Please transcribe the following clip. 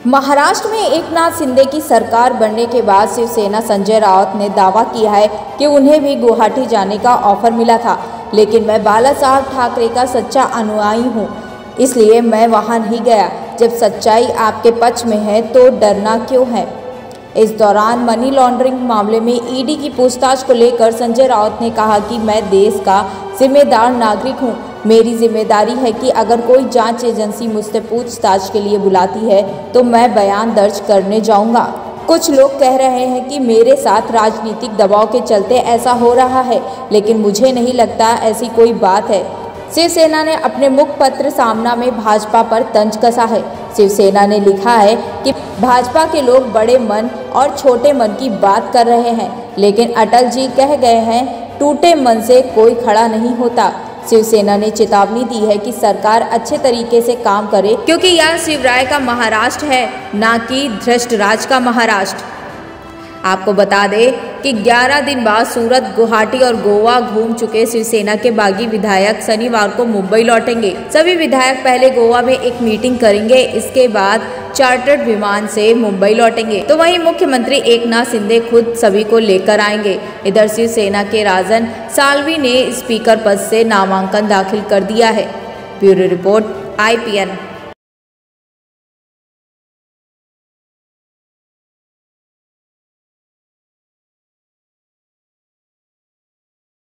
महाराष्ट्र में एकनाथ शिंदे की सरकार बनने के बाद शिवसेना संजय राउत ने दावा किया है कि उन्हें भी गुवाहाटी जाने का ऑफर मिला था, लेकिन मैं बाला साहब ठाकरे का सच्चा अनुयायी हूं, इसलिए मैं वहां नहीं गया। जब सच्चाई आपके पक्ष में है तो डरना क्यों है। इस दौरान मनी लॉन्ड्रिंग मामले में ईडी की पूछताछ को लेकर संजय राउत ने कहा कि मैं देश का जिम्मेदार नागरिक हूं। मेरी जिम्मेदारी है कि अगर कोई जांच एजेंसी मुझसे पूछताछ के लिए बुलाती है तो मैं बयान दर्ज करने जाऊंगा। कुछ लोग कह रहे हैं कि मेरे साथ राजनीतिक दबाव के चलते ऐसा हो रहा है, लेकिन मुझे नहीं लगता ऐसी कोई बात है। शिवसेना ने अपने मुखपत्र सामना में भाजपा पर तंज कसा है। शिवसेना ने लिखा है कि भाजपा के लोग बड़े मन और छोटे मन की बात कर रहे हैं, लेकिन अटल जी कह गए हैं, टूटे मन से कोई खड़ा नहीं होता। शिवसेना ने चेतावनी दी है कि सरकार अच्छे तरीके से काम करे, क्योंकि यह शिवराय का महाराष्ट्र है, ना कि धृष्टराज का महाराष्ट्र। आपको बता दें कि 11 दिन बाद सूरत, गुवाहाटी और गोवा घूम चुके शिवसेना के बागी विधायक शनिवार को मुंबई लौटेंगे। सभी विधायक पहले गोवा में एक मीटिंग करेंगे, इसके बाद चार्टर्ड विमान से मुंबई लौटेंगे। तो वहीं मुख्यमंत्री एकनाथ शिंदे खुद सभी को लेकर आएंगे। इधर शिवसेना के राजन साल्वी ने स्पीकर पद से नामांकन दाखिल कर दिया है। Bureau report IPN।